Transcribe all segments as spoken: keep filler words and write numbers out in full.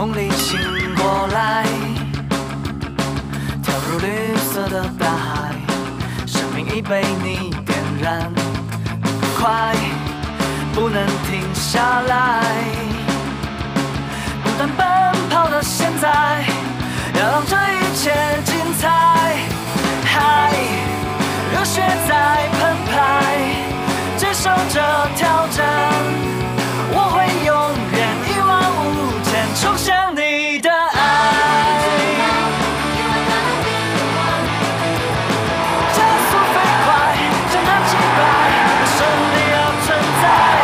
梦里醒过来，跳入绿色的大海，生命已被你点燃，快不能停下来，不断奔跑的现在，要让这一切精彩。嗨，热血在澎湃，接受着挑战，我会永远一往无前冲向你的爱。加速飞快，将它击败，胜利要存在。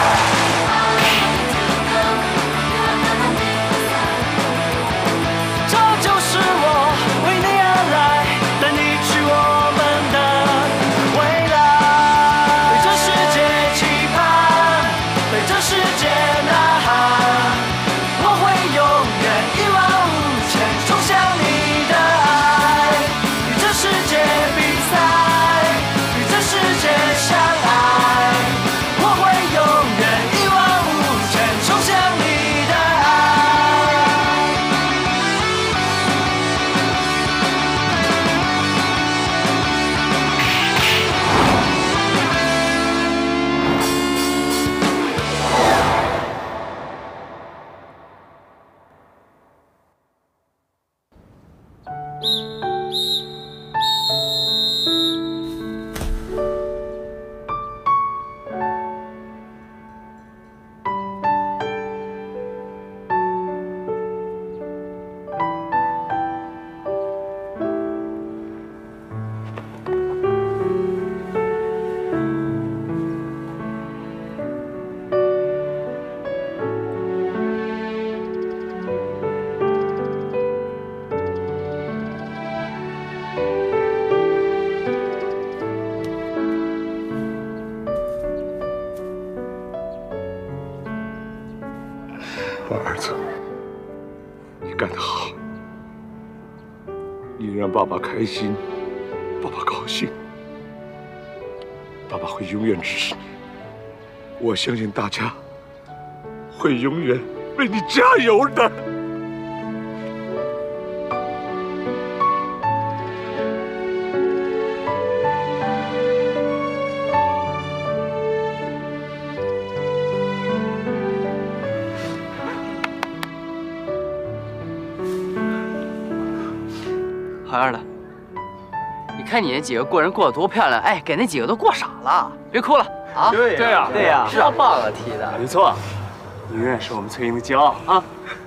这就是我为你而来，带你去我们的未来。对这世界期盼，对这世界呐喊，我会永远一往无前冲向你的爱。与这世界比赛，与这世界相爱，我会永远一往无前冲向你的爱。 我儿子，你干得好，你让爸爸开心，爸爸高兴，爸爸会永远支持你。我相信大家会永远为你加油的。 好样的！你看你那几个过人过得多漂亮，哎，给那几个都过傻了。别哭了啊！ 对对呀，对呀， 是啊，棒啊，踢的。 没错，你永远是我们翠英的骄傲啊！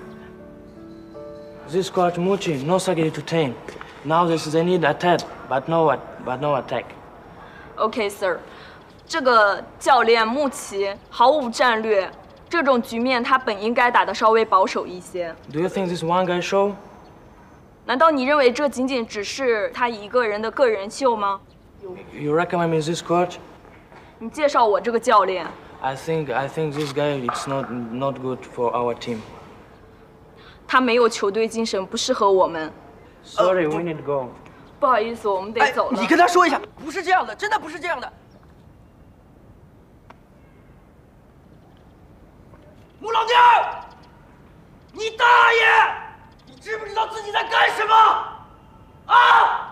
This squad Muchi, no Sagi to tame. Now this they need attack, but no what, but no attack. OK, sir. 这个教练穆奇毫无战略，这种局面他本应该打得稍微保守一些。 Do you think this one guy show? 难道你认为这仅仅只是他一个人的个人秀吗？ You recommend me this coach? 你介绍我这个教练。 I think I think this guy it's not not good for our team. 他没有球队精神，不适合我们。 Sorry, we need to go. 不好意思，我们得走了。 你跟他说一下，不是这样的，真的不是这样的。穆老娘，你大爷！你知不知道自己在干什么？啊！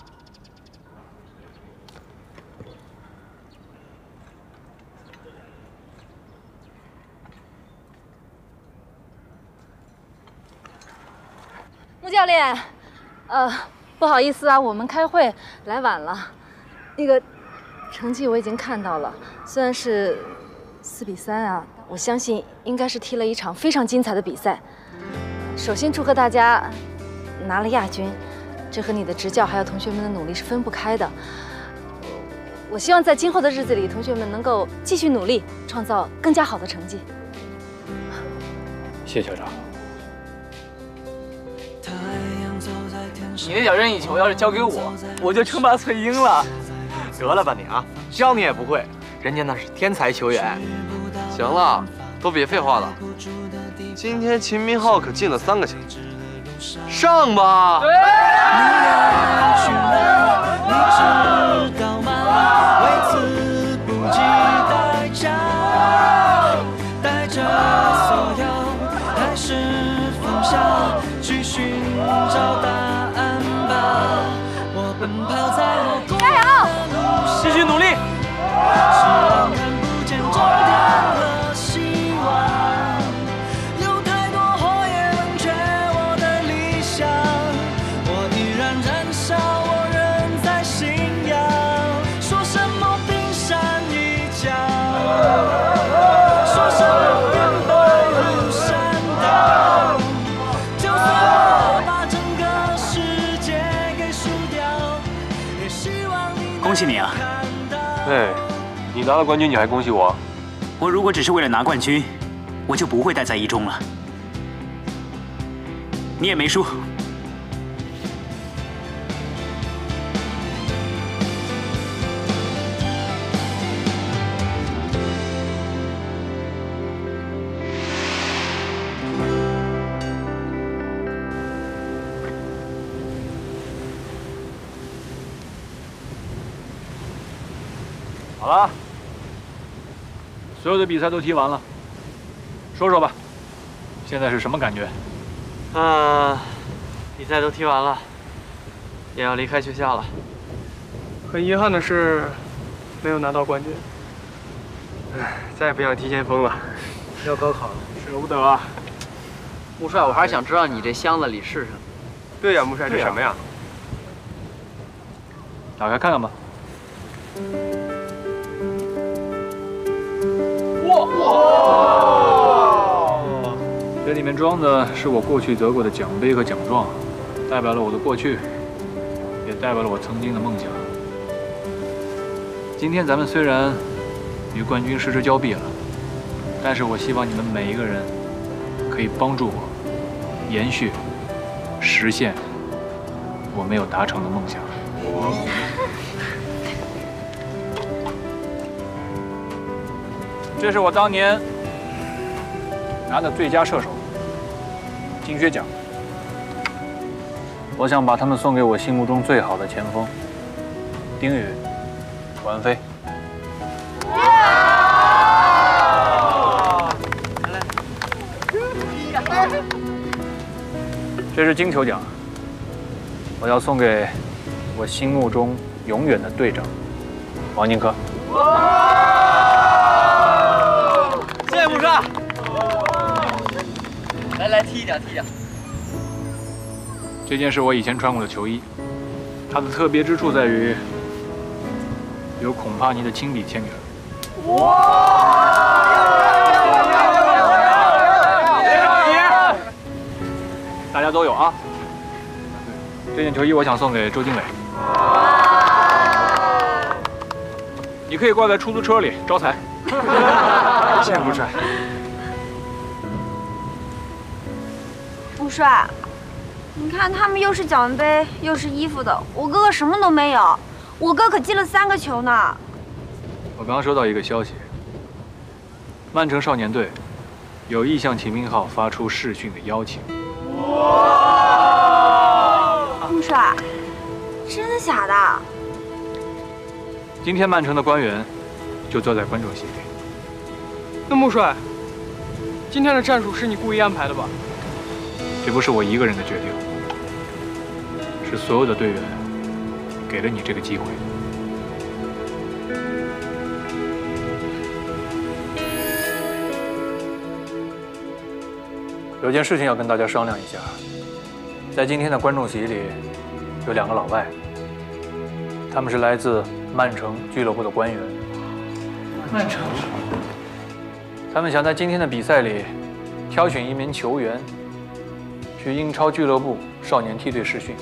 穆教练，呃，不好意思啊，我们开会来晚了。那个成绩我已经看到了，虽然是四比三啊，我相信应该是踢了一场非常精彩的比赛。首先祝贺大家拿了亚军，这和你的执教还有同学们的努力是分不开的。我希望在今后的日子里，同学们能够继续努力，创造更加好的成绩。 谢校长。 你那脚任意球要是交给我，我就称霸翠英了。 得了吧你啊，教你也不会，人家那是天才球员。 行了，都别废话了。今天秦明浩可进了三个球，上吧！ 对。 喜你啊！ 哎，你拿了冠军，你还恭喜我？ 我如果只是为了拿冠军，我就不会待在一中了。你也没输。 好了，所有的比赛都踢完了，说说吧，现在是什么感觉？ 啊，比赛都踢完了，也要离开学校了。 很遗憾的是，没有拿到冠军。唉，再也不想踢前锋了，要高考了， 舍不得啊。 穆帅，我还是想知道你这箱子里是什么。 对呀，穆帅，这什么呀？ 打开看看吧。哇！这里面装的是我过去得过的奖杯和奖状，代表了我的过去，也代表了我曾经的梦想。今天咱们虽然与冠军失之交臂了，但是我希望你们每一个人可以帮助我延续、实现我没有达成的梦想。这是我当年拿的最佳射手金靴奖，我想把他们送给我心目中最好的前锋丁宇、管飞。这是金球奖，我要送给我心目中永远的队长王宁科。 谢谢穆帅。来来，踢一脚，踢一脚。 这件是我以前穿过的球衣，它的特别之处在于有孔帕尼的亲笔签名。哇！大家都有啊。这件球衣我想送给周经纬。你可以挂在出租车里招财。 谢谢穆帅。 穆帅，你看他们又是奖杯又是衣服的，我哥哥什么都没有。我哥可进了三个球呢。 我刚收到一个消息，曼城少年队有意向秦明浩发出试训的邀请。 穆帅，真的假的？ 今天曼城的官员就坐在观众席里。 那穆帅，今天的战术是你故意安排的吧？ 这不是我一个人的决定，是所有的队员给了你这个机会。有件事情要跟大家商量一下，在今天的观众席里有两个老外，他们是来自曼城俱乐部的官员。 曼城。 他们想在今天的比赛里挑选一名球员去英超俱乐部少年梯队试训。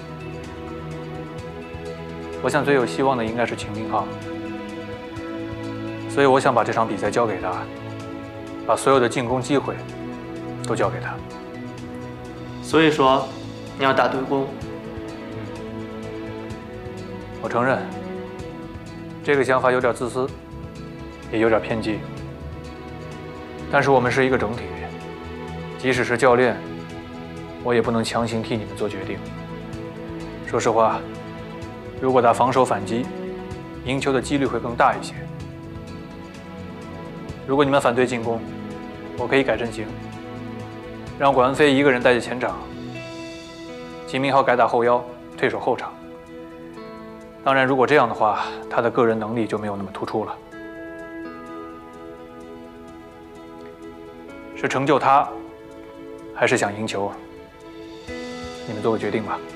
我想最有希望的应该是秦明浩，所以我想把这场比赛交给他，把所有的进攻机会都交给他。 所以说，你要打对攻。 我承认，这个想法有点自私，也有点偏激。但是我们是一个整体，即使是教练，我也不能强行替你们做决定。说实话，如果打防守反击，赢球的几率会更大一些。如果你们反对进攻，我可以改阵型，让管文飞一个人待在前场，秦明浩改打后腰，退守后场。当然，如果这样的话，他的个人能力就没有那么突出了。是成就他，还是想赢球？你们做个决定吧。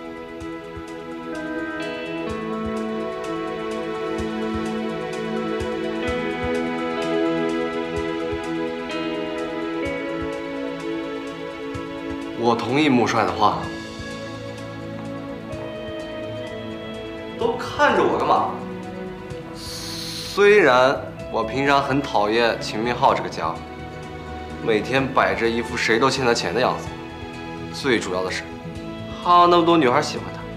我同意穆帅的话。都看着我干嘛？ 虽然我平常很讨厌秦明浩这个家伙，每天摆着一副谁都欠他钱的样子，最主要的是，还有那么多女孩喜欢他。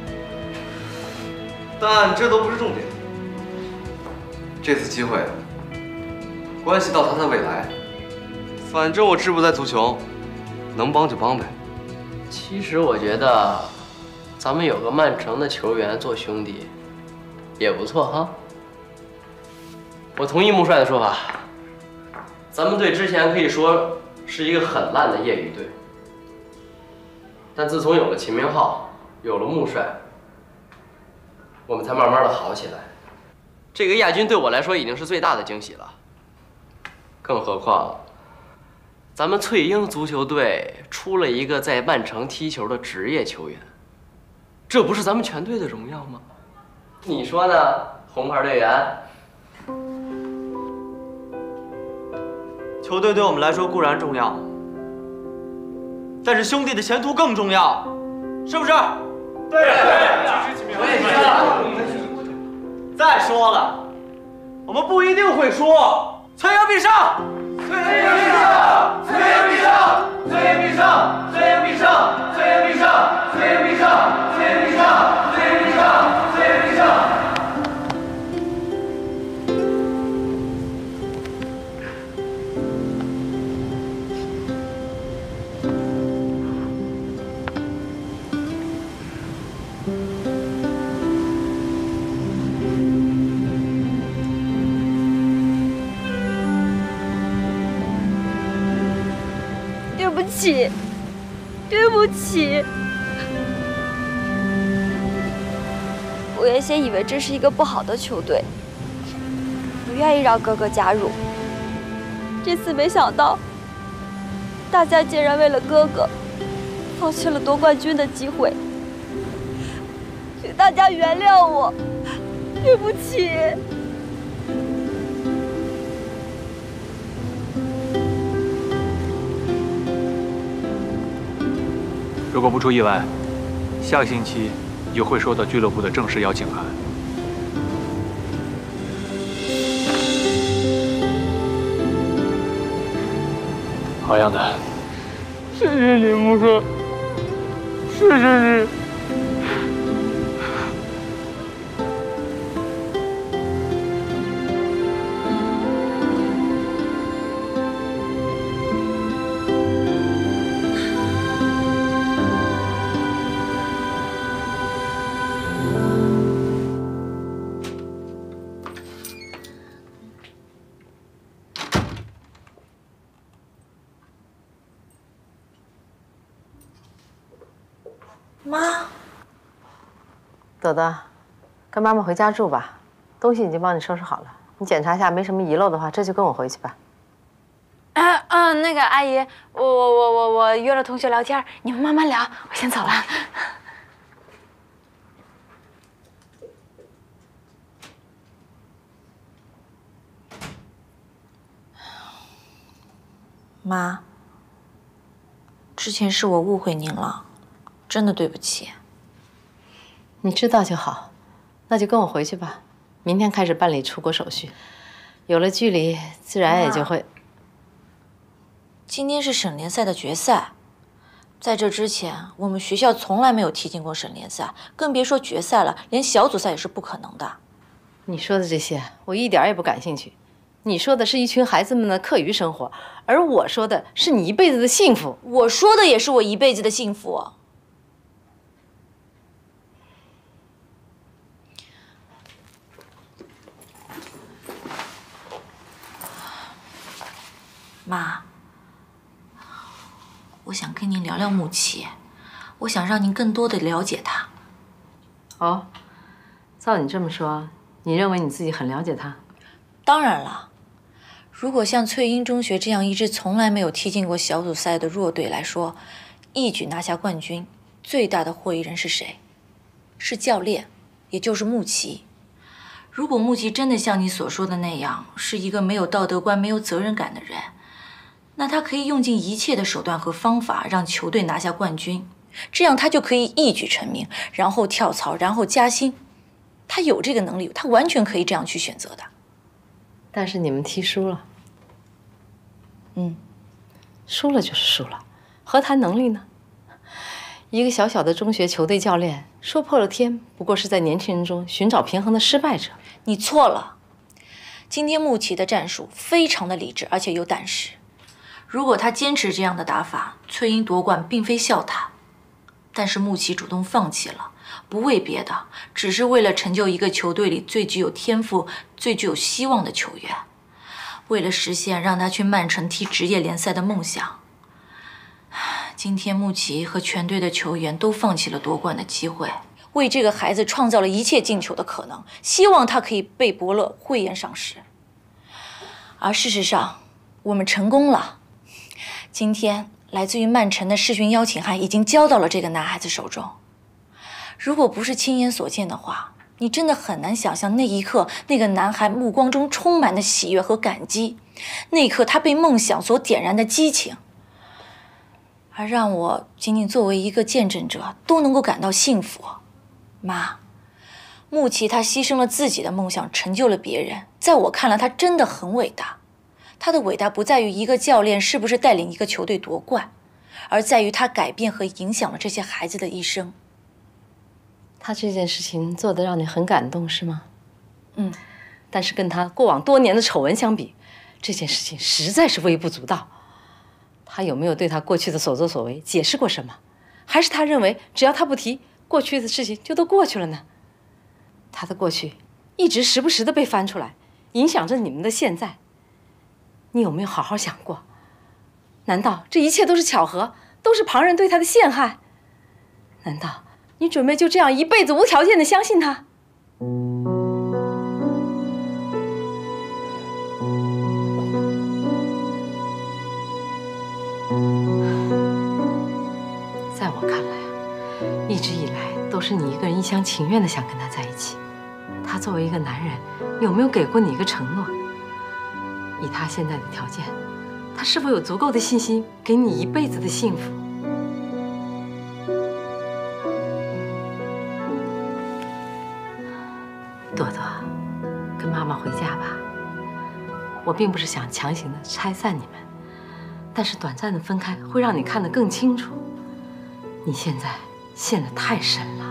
但这都不是重点。这次机会关系到他的未来，反正我志不在足球，能帮就帮呗。 其实我觉得，咱们有个曼城的球员做兄弟，也不错哈。我同意穆帅的说法，咱们队之前可以说是一个很烂的业余队，但自从有了秦明浩，有了穆帅，我们才慢慢的好起来。这个亚军对我来说已经是最大的惊喜了，更何况，咱们翠英足球队出了一个在曼城踢球的职业球员，这不是咱们全队的荣耀吗？你说呢，红牌队员？ 球队对我们来说固然重要，但是兄弟的前途更重要，是不是？对对，支持秦明浩。我也是。再说了，我们不一定会输，崔英必胜！崔英必胜！崔英必胜！崔英必胜！崔英必胜！崔英必胜！崔英必胜！崔英必胜！崔英必胜！崔英必胜！ 对不起，对不起。我原先以为这是一个不好的球队，不愿意让哥哥加入。这次没想到，大家竟然为了哥哥，放弃了夺冠军的机会。请大家原谅我，对不起。 如果不出意外，下个星期你就会收到俱乐部的正式邀请函。好样的！ 谢谢你，穆帅，谢谢你。 妈， 朵朵，跟妈妈回家住吧，东西已经帮你收拾好了。你检查一下，没什么遗漏的话，这就跟我回去吧。 嗯、呃、嗯，那个阿姨，我我我我我约了同学聊天，你们慢慢聊，我先走了。 妈，之前是我误会您了，真的对不起。 你知道就好，那就跟我回去吧。明天开始办理出国手续，有了距离，自然也就会。 今天是省联赛的决赛，在这之前，我们学校从来没有踢进过省联赛，更别说决赛了，连小组赛也是不可能的。 你说的这些，我一点也不感兴趣。你说的是一群孩子们的课余生活，而我说的是你一辈子的幸福。 我说的也是我一辈子的幸福。妈，我想跟您聊聊穆琪，我想让您更多的了解她。 哦，照你这么说，你认为你自己很了解她？ 当然了。如果像翠英中学这样一支从来没有踢进过小组赛的弱队来说，一举拿下冠军，最大的获益人是谁？是教练，也就是穆琪。如果穆琪真的像你所说的那样，是一个没有道德观、没有责任感的人，那他可以用尽一切的手段和方法让球队拿下冠军，这样他就可以一举成名，然后跳槽，然后加薪。他有这个能力，他完全可以这样去选择的。 但是你们踢输了。 嗯， 输了就是输了，何谈能力呢？一个小小的中学球队教练，说破了天，不过是在年轻人中寻找平衡的失败者。 你错了。今天穆奇的战术非常的理智，而且有胆识。如果他坚持这样的打法，翠英夺冠并非笑谈。但是穆奇主动放弃了，不为别的，只是为了成就一个球队里最具有天赋、最具有希望的球员，为了实现让他去曼城踢职业联赛的梦想。今天穆奇和全队的球员都放弃了夺冠的机会，为这个孩子创造了一切进球的可能，希望他可以被伯乐慧眼赏识。而事实上，我们成功了。今天来自于曼城的试训邀请函已经交到了这个男孩子手中。如果不是亲眼所见的话，你真的很难想象那一刻那个男孩目光中充满的喜悦和感激，那一刻他被梦想所点燃的激情。而让我仅仅作为一个见证者都能够感到幸福。妈，穆奇他牺牲了自己的梦想，成就了别人，在我看来他真的很伟大。他的伟大不在于一个教练是不是带领一个球队夺冠，而在于他改变和影响了这些孩子的一生。 他这件事情做得让你很感动，是吗？ 嗯， 但是跟他过往多年的丑闻相比，这件事情实在是微不足道。他有没有对他过去的所作所为解释过什么？还是他认为只要他不提，过去的事情就都过去了呢？他的过去一直时不时的被翻出来，影响着你们的现在。你有没有好好想过？难道这一切都是巧合，都是旁人对他的陷害？难道你准备就这样一辈子无条件的相信他？在我看来啊，一直以来都是你一个人一厢情愿的想跟他在一起。他作为一个男人，有没有给过你一个承诺？以他现在的条件，他是否有足够的信心给你一辈子的幸福？朵朵，跟妈妈回家吧。我并不是想强行的拆散你们，但是短暂的分开会让你看得更清楚。你现在陷得太深了。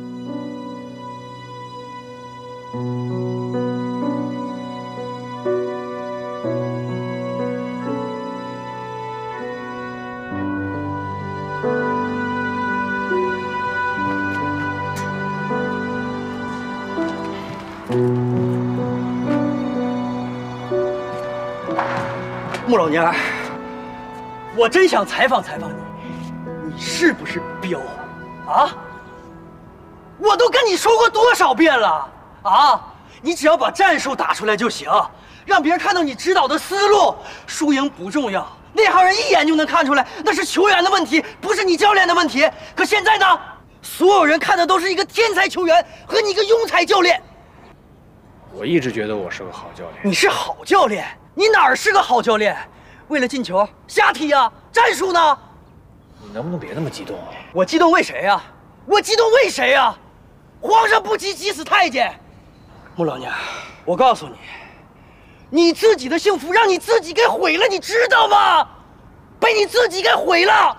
穆老娘，我真想采访采访你，你是不是彪啊？我都跟你说过多少遍了啊！你只要把战术打出来就行，让别人看到你指导的思路，输赢不重要。内行人一眼就能看出来，那是球员的问题，不是你教练的问题。可现在呢，所有人看的都是一个天才球员和你一个庸才教练。 我一直觉得我是个好教练。 你是好教练？你哪儿是个好教练？为了进球瞎踢呀？战术呢？ 你能不能别那么激动啊？ 我激动为谁呀？我激动为谁呀？皇上不急急死太监。穆老娘，我告诉你，你自己的幸福让你自己给毁了，你知道吗？被你自己给毁了。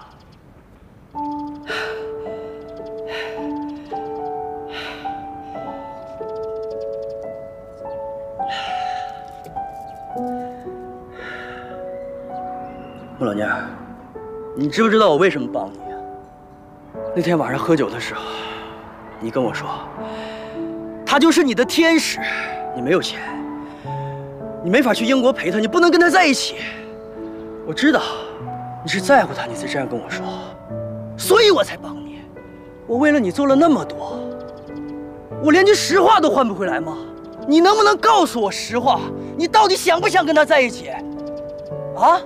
穆老娘，你知不知道我为什么帮你啊？那天晚上喝酒的时候，你跟我说，他就是你的天使，你没有钱，你没法去英国陪他，你不能跟他在一起。我知道你是在乎他，你才这样跟我说，所以我才帮你。我为了你做了那么多，我连句实话都换不回来吗？你能不能告诉我实话？你到底想不想跟他在一起？啊？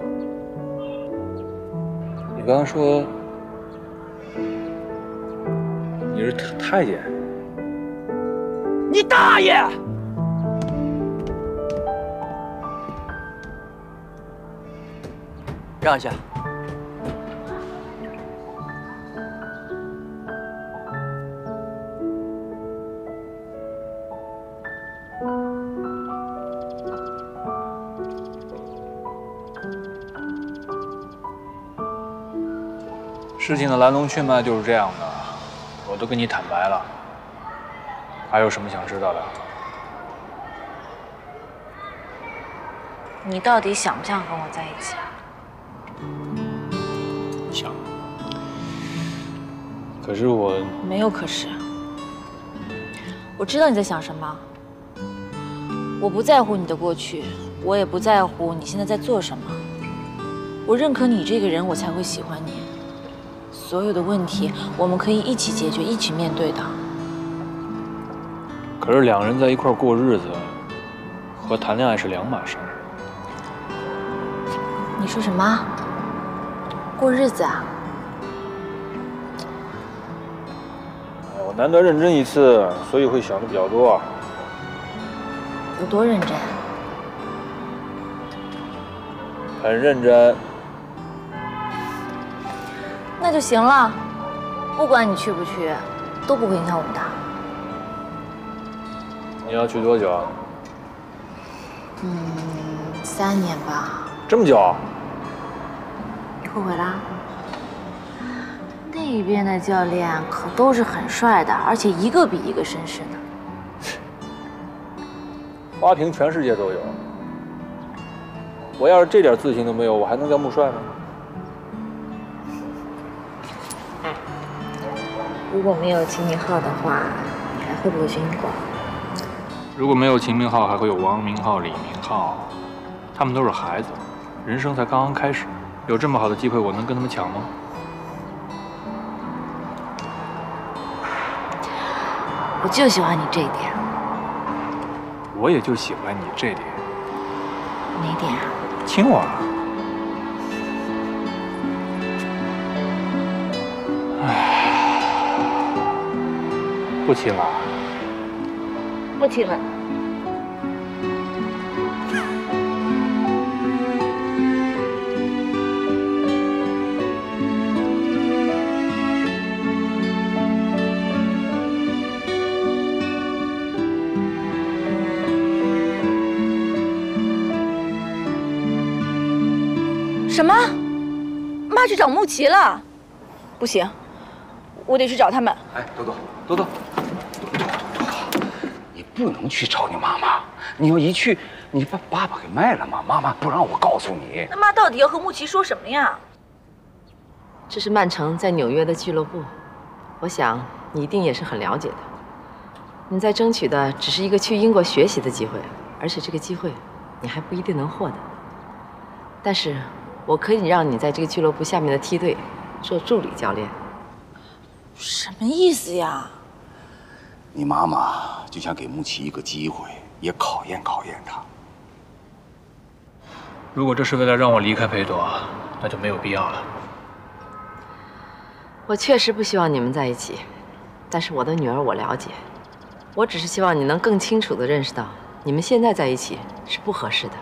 你刚刚说你是太监？ 你大爷！让一下。 事情的来龙去脉就是这样的，我都跟你坦白了。还有什么想知道的？ 你到底想不想跟我在一起啊？ 想。可是我没有可是。我知道你在想什么。我不在乎你的过去，我也不在乎你现在在做什么。我认可你这个人，我才会喜欢你。所有的问题，我们可以一起解决，一起面对的。 可是两人在一块过日子，和谈恋爱是两码事。 你说什么？过日子啊？ 我难得认真一次，所以会想的比较多。 有多认真？ 很认真。 那就行了，不管你去不去，都不会影响我们的。 你要去多久啊？ 嗯，三年吧。 这么久？ 你后悔啦？那边的教练可都是很帅的，而且一个比一个绅士呢。 花瓶全世界都有，我要是这点自信都没有，我还能叫穆帅吗？ 如果没有秦明浩的话，你还会不会去英国？ 如果没有秦明浩，还会有王明浩、李明浩，他们都是孩子，人生才刚刚开始，有这么好的机会，我能跟他们抢吗？ 我就喜欢你这一点。 我也就喜欢你这点。 哪点啊？ 亲我。唉，不亲了。 不亲了。什么？妈去找穆琪了？不行，我得去找他们。 哎，多多，多多，多多，多多，你不能去找你妈妈。你要一去，你把爸爸给卖了吗？妈妈不让我告诉你。 那妈到底要和穆琪说什么呀？ 这是曼城在纽约的俱乐部，我想你一定也是很了解的。你在争取的只是一个去英国学习的机会，而且这个机会你还不一定能获得。但是我可以让你在这个俱乐部下面的梯队做助理教练。 什么意思呀？ 你妈妈就想给穆琪一个机会，也考验考验他。 如果这是为了让我离开裴朵，那就没有必要了。 我确实不希望你们在一起，但是我的女儿我了解，我只是希望你能更清楚地认识到，你们现在在一起是不合适的。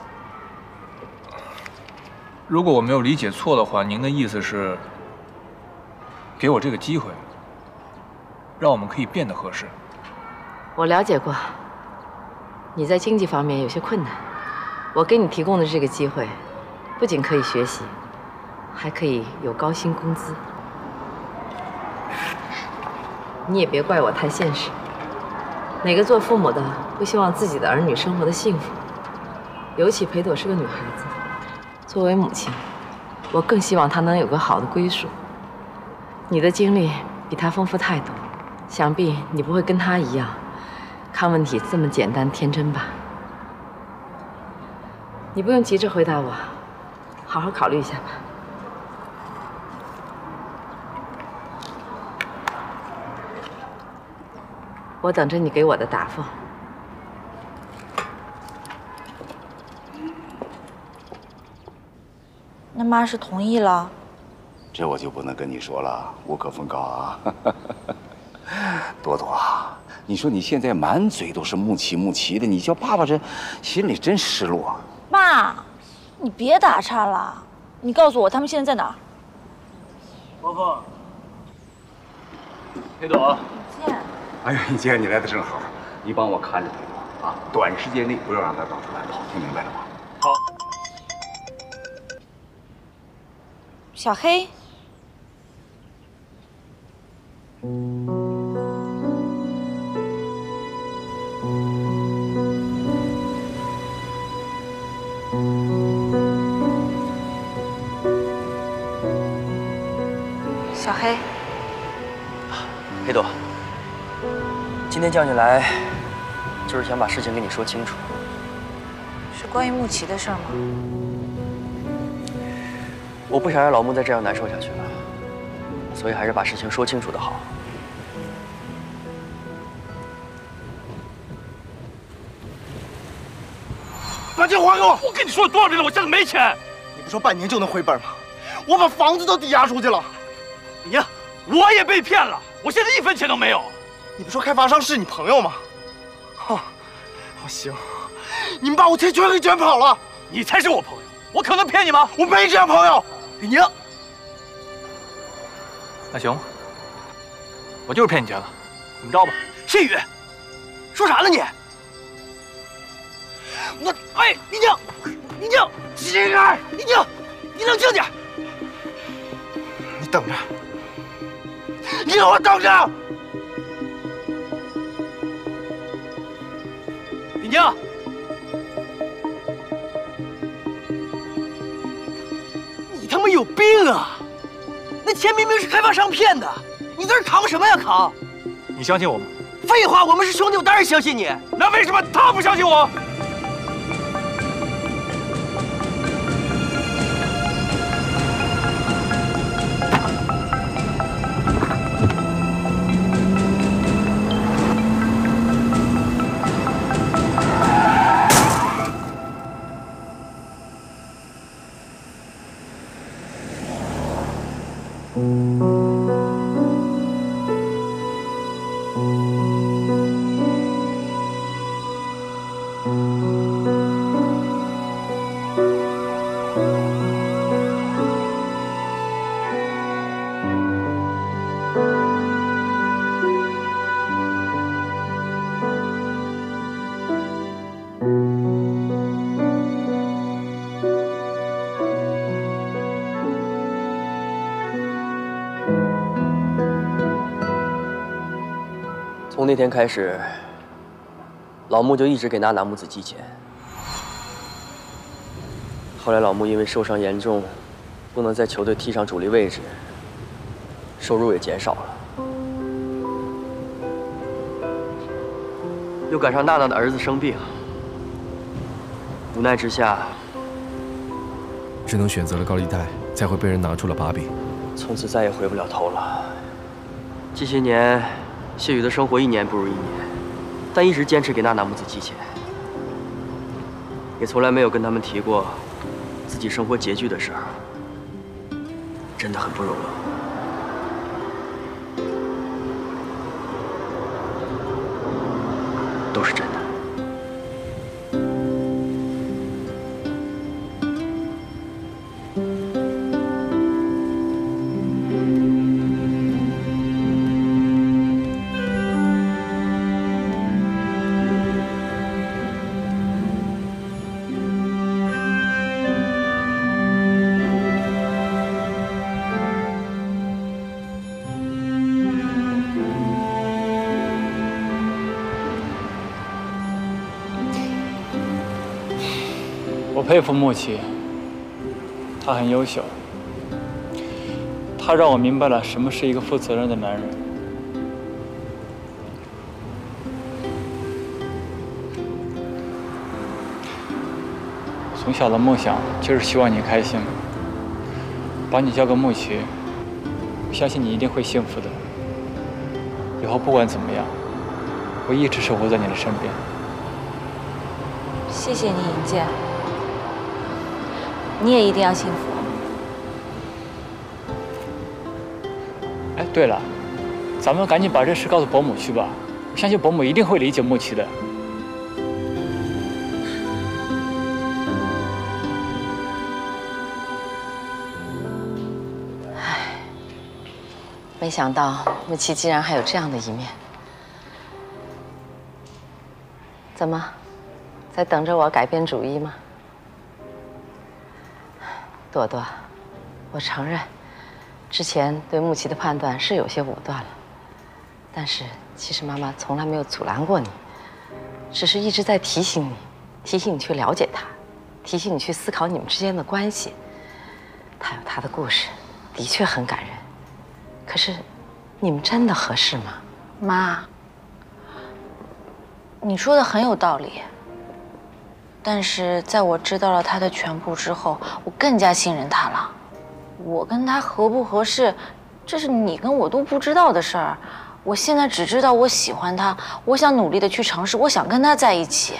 如果我没有理解错的话，您的意思是给我这个机会，让我们可以变得合适。 我了解过，你在经济方面有些困难，我给你提供的这个机会，不仅可以学习，还可以有高薪工资。你也别怪我太现实，哪个做父母的不希望自己的儿女生活的幸福？尤其裴朵是个女孩子。作为母亲，我更希望她能有个好的归属。你的经历比她丰富太多，想必你不会跟她一样，看问题这么简单天真吧？你不用急着回答我，好好考虑一下吧。我等着你给我的答复。 那妈是同意了？ 这我就不能跟你说了，无可奉告啊。朵朵，你说你现在满嘴都是穆琪穆琪的，你叫爸爸这心里真失落。 妈，你别打岔了，你告诉我他们现在在哪儿？ 伯父，裴朵。 见。 哎呀，一姐，你来的正好，你帮我看着裴朵啊，短时间内不要让他到处乱跑，听明白了吗？ 好。 小黑， 黑朵，今天叫你来，就是想把事情跟你说清楚。 是关于穆琪的事儿吗？ 我不想让老穆再这样难受下去了，所以还是把事情说清楚的好。 把钱还给我！我跟你说了多少遍了，我现在没钱。你不说半年就能回本吗？我把房子都抵押出去了。 你呀，我也被骗了，我现在一分钱都没有。 你不说开发商是你朋友吗？哈，好行，你们把我钱全给卷跑了。 你才是我朋友，我可能骗你吗？ 我没这样朋友。 李宁， 大雄，我就是骗你钱了，怎么着吧？ 谢宇，说啥呢你？我哎，李宁，李宁，这个李宁，你冷静点。 你等着，你给我等着。 李宁，你他妈有病啊！那钱明明是开发商骗的，你在这扛什么呀扛？ 你相信我吗？ 废话，我们是兄弟，我当然相信你。那为什么他不相信我？ 从那天开始，老穆就一直给娜娜母子寄钱。后来老穆因为受伤严重，不能在球队踢上主力位置，收入也减少了。又赶上娜娜的儿子生病，无奈之下， 只能选择了高利贷，才会被人拿出了把柄。 从此再也回不了头了。这些年，谢宇的生活一年不如一年，但一直坚持给娜娜母子寄钱，也从来没有跟他们提过自己生活拮据的事儿，真的很不容易。都是真的。 我佩服穆琪，他很优秀，他让我明白了什么是一个负责任的男人。从小的梦想就是希望你开心，把你交给穆琪，我相信你一定会幸福的。以后不管怎么样，我一直守护在你的身边。 谢谢你，尹健。你也一定要幸福。 哎，对了，咱们赶紧把这事告诉伯母去吧，我相信伯母一定会理解穆琪的。 唉，没想到穆琪竟然还有这样的一面。怎么，在等着我改变主意吗？朵朵，我承认，之前对穆琪的判断是有些武断了，但是其实妈妈从来没有阻拦过你，只是一直在提醒你，提醒你去了解他，提醒你去思考你们之间的关系。他有他的故事，的确很感人，可是你们真的合适吗？ 妈，你说的很有道理。但是在我知道了他的全部之后，我更加信任他了。我跟他合不合适，这是你跟我都不知道的事儿。我现在只知道我喜欢他，我想努力的去尝试，我想跟他在一起。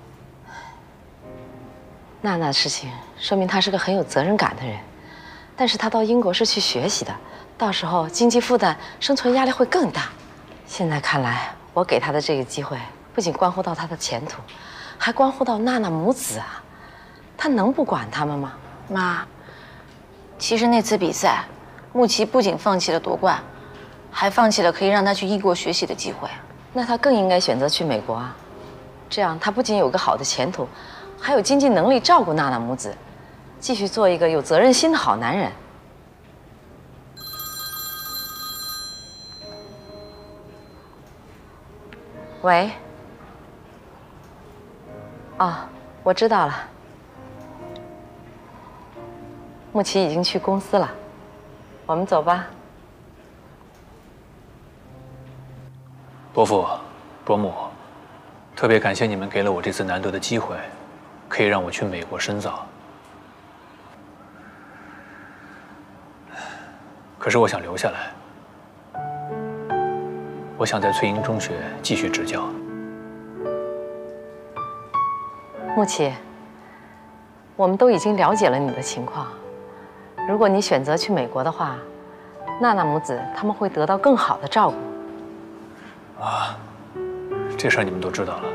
娜娜的事情说明他是个很有责任感的人，但是他到英国是去学习的，到时候经济负担、生存压力会更大。现在看来，我给他的这个机会不仅关乎到他的前途，还关乎到娜娜母子啊。他能不管他们吗？ 妈，其实那次比赛，穆琪不仅放弃了夺冠，还放弃了可以让他去英国学习的机会。 那他更应该选择去美国啊，这样他不仅有个好的前途，还有经济能力照顾娜娜母子，继续做一个有责任心的好男人。喂。哦，我知道了。穆琪已经去公司了，我们走吧。 伯父、伯母，特别感谢你们给了我这次难得的机会，可以让我去美国深造。可是我想留下来，我想在翠英中学继续执教。 穆琪，我们都已经了解了你的情况。如果你选择去美国的话，娜娜母子他们会得到更好的照顾。 啊，这事儿你们都知道了。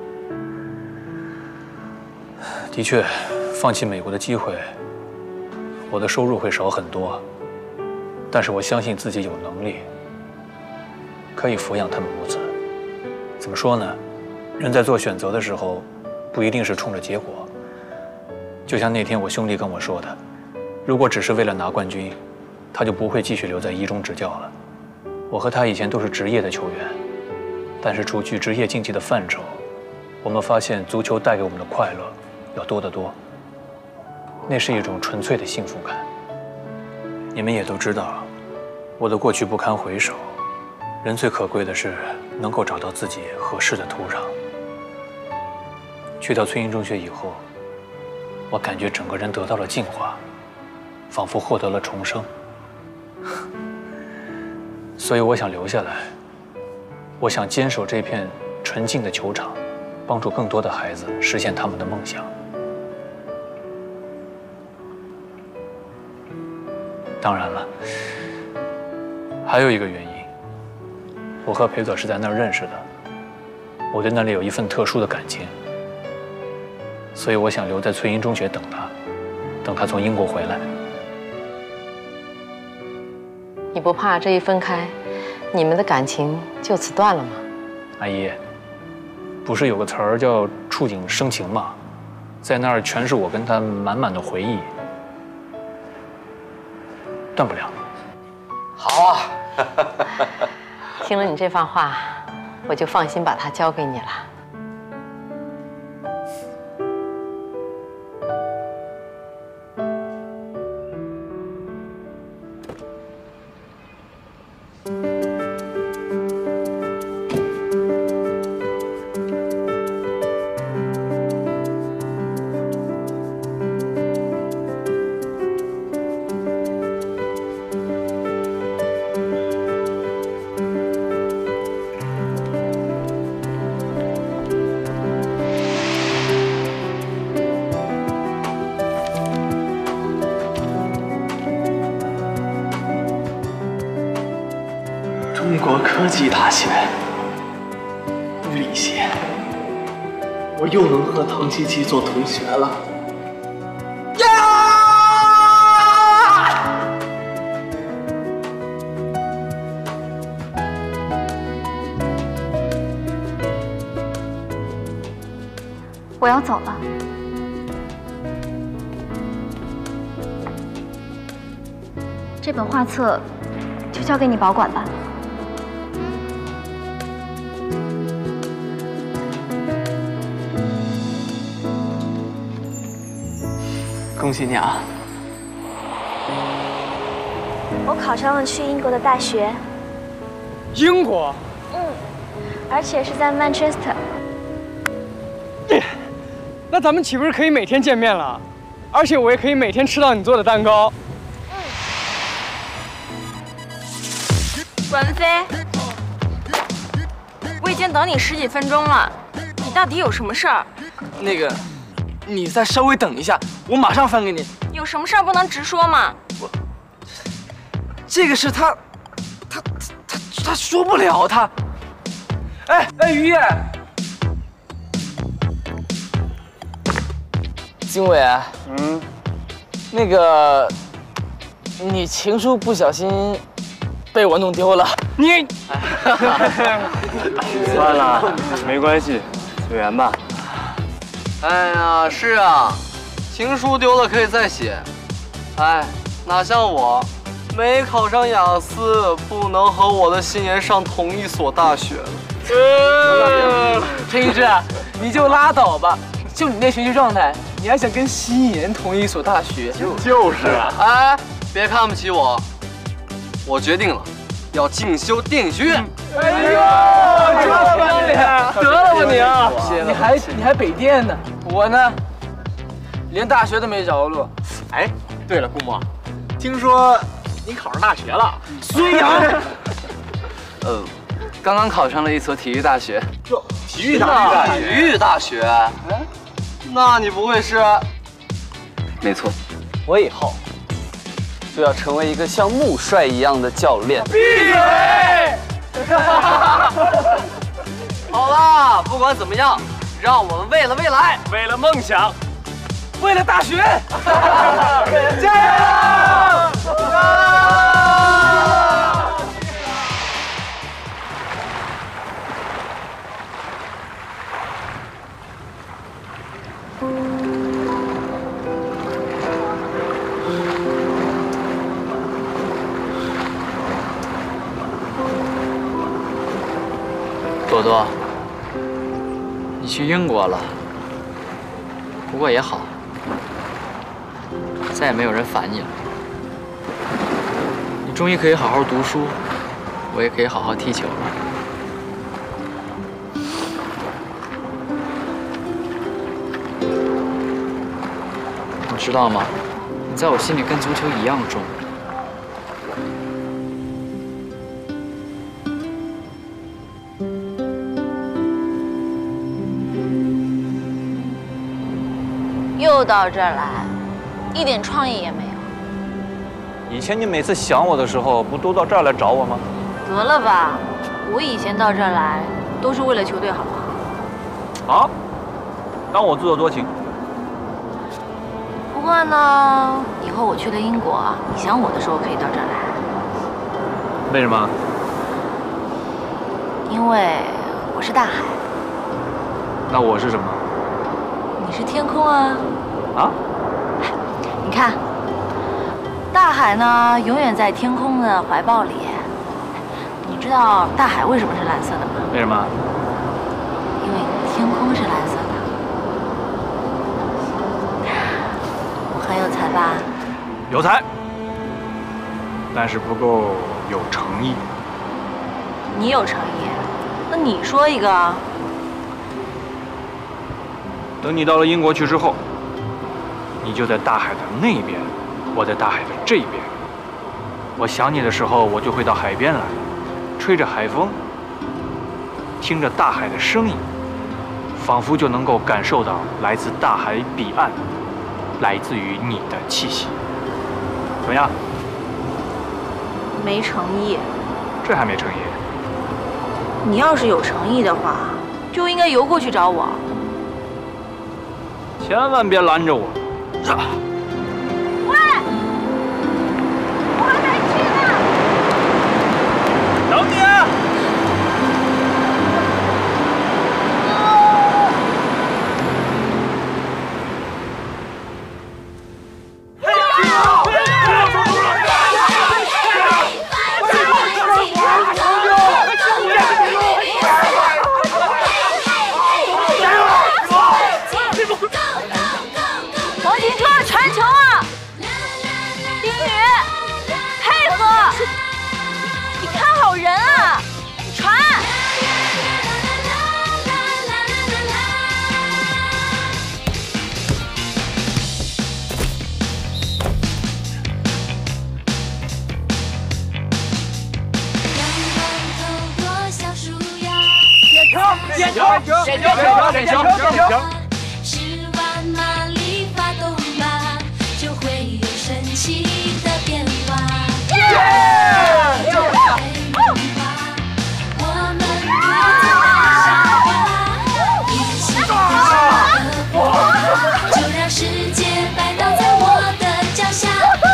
的确，放弃美国的机会，我的收入会少很多。但是我相信自己有能力，可以抚养他们母子。怎么说呢？人在做选择的时候，不一定是冲着结果。就像那天我兄弟跟我说的，如果只是为了拿冠军，他就不会继续留在一中执教了。我和他以前都是职业的球员，但是除去职业竞技的范畴，我们发现足球带给我们的快乐要多得多。那是一种纯粹的幸福感。你们也都知道，我的过去不堪回首。人最可贵的是能够找到自己合适的土壤。去到翠英中学以后，我感觉整个人得到了净化，仿佛获得了重生。所以我想留下来，我想坚守这片纯净的球场，帮助更多的孩子实现他们的梦想。当然了，还有一个原因，我和裴佐是在那儿认识的，我对那里有一份特殊的感情，所以我想留在翠英中学等他，等他从英国回来。 你不怕这一分开，你们的感情就此断了吗？ 阿姨，不是有个词儿叫触景生情吗？在那儿全是我跟他满满的回忆，断不了。 好啊！ 听了你这番话，我就放心把他交给你了。 中国科技大学物理系，我又能和唐琪琪做同学了。呀！ 我要走了。这本画册就交给你保管吧。 恭喜你啊！ 我考上了去英国的大学， 英国？ 嗯，而且是在曼彻斯特。 那咱们岂不是可以每天见面了？而且我也可以每天吃到你做的蛋糕。 阮文飞，我已经等你十几分钟了，你到底有什么事儿？ 那个，你再稍微等一下，我马上翻给你。 有什么事儿不能直说吗？ 我，这个是他，他他他说不了他。哎哎，于叶，经纬，嗯，那个，你情书不小心被我弄丢了。你， 算了，没关系，随缘吧。 哎呀，是啊，情书丢了可以再写。哎，哪像我，没考上雅思，不能和我的心妍上同一所大学了。 呃，陈一志，你就拉倒吧，就你那学习状态，你还想跟心妍同一所大学？ 就就是啊！哎，别看不起我，我决定了，要进修电影学院。 哎呦，得了吧你，得了吧你啊！你还你还北电呢，我呢，连大学都没着落。 哎，对了，顾墨，听说你考上大学了？ 孙杨，呃，刚刚考上了一所体育大学。 哟，体育大学，体育大学，嗯，那你不会是？ 没错，我以后就要成为一个像穆帅一样的教练。 闭嘴！好啦，不管怎么样，让我们为了未来， 为了梦想， 为了大学， 加油！ 朵朵，你去英国了，不过也好，再也没有人烦你了。你终于可以好好读书，我也可以好好踢球了。你知道吗？你在我心里跟足球一样重。 又到这儿来，一点创意也没有。 以前你每次想我的时候，不都到这儿来找我吗？ 得了吧，我以前到这儿来都是为了球队，好不好？ 好，当我自作多情。 不过呢，以后我去了英国，你想我的时候可以到这儿来。 为什么？ 因为我是大海。 那我是什么？ 你是天空啊！ 啊？ 你看，大海呢，永远在天空的怀抱里。你知道大海为什么是蓝色的吗？ 为什么？ 因为天空是蓝色的。我很有才吧？ 有才，但是不够有诚意。 你有诚意，那你说一个。 等你到了英国去之后，你就在大海的那边，我在大海的这边。我想你的时候，我就会到海边来，吹着海风，听着大海的声音，仿佛就能够感受到来自大海彼岸，来自于你的气息。怎么样？ 没诚意。 这还没诚意？ 你要是有诚意的话，就应该游过去找我。 千万别拦着我！ 喂，我还没去呢。 等你啊！ 黄金车全点球，点球，点球，点球。 十万马力发动吧，就会有神奇的变化。我们不再傻瓜，一起的火，就让世界摆倒在我的脚下。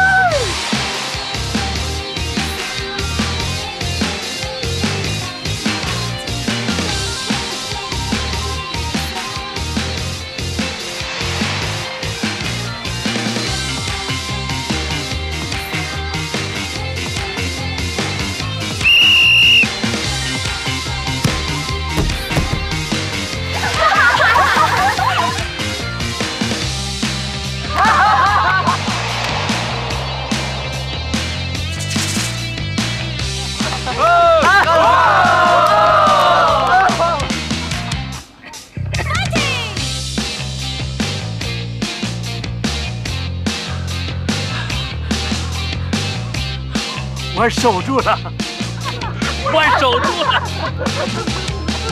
我守住了，我守住了。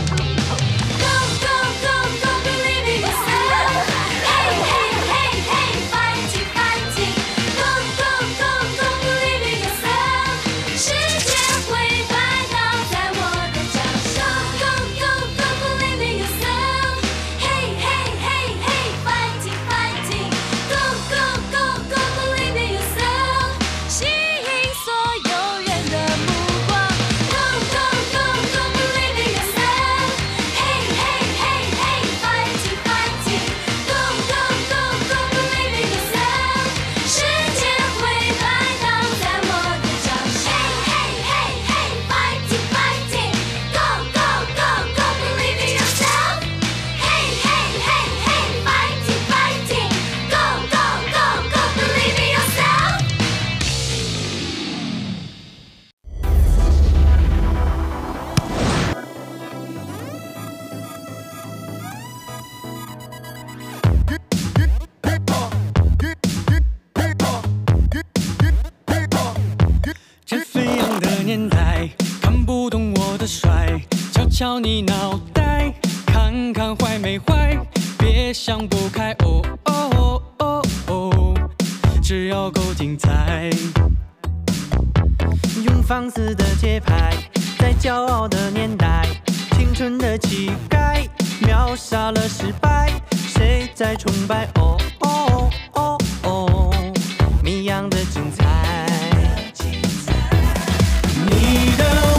敲你脑袋，看看坏没坏，别想不开哦哦哦哦，只要够精彩。 用放肆的节拍，在骄傲的年代，青春的气概，秒杀了失败。谁在崇拜？哦哦哦哦，谜样的精彩。你的。